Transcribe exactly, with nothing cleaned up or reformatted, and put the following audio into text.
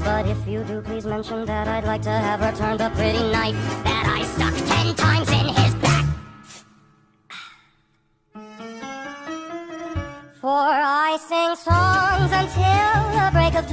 But if you do, please mention that I'd like to have returned the pretty knife that I stuck ten times in his back. For I sing songs until the break of